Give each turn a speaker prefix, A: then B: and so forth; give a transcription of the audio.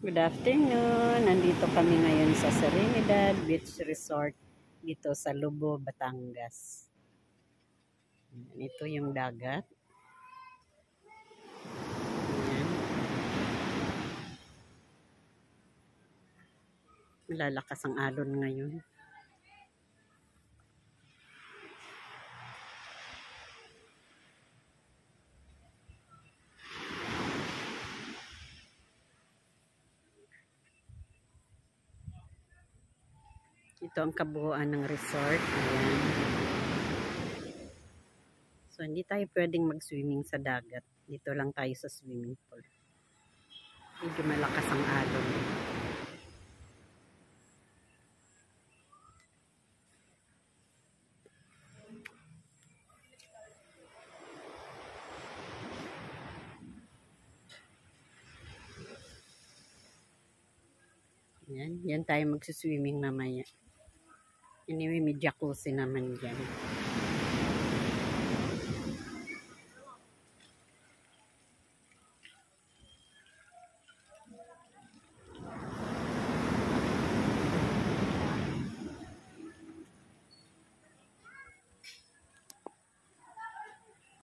A: Good afternoon. Nandito kami ngayon sa Serenidad Beach Resort dito sa Lubo, Batangas. Ito yung dagat. Ayan. Malalakas ang alon ngayon. Ito ang kabuuan ng resort. Ayan. So, hindi tayo pwedeng mag-swimming sa dagat. Dito lang tayo sa swimming pool. Medyo malakas ang alon. Ayan. Yan tayo mag-swimming mamaya. Anyway, may jacuzzi naman dyan.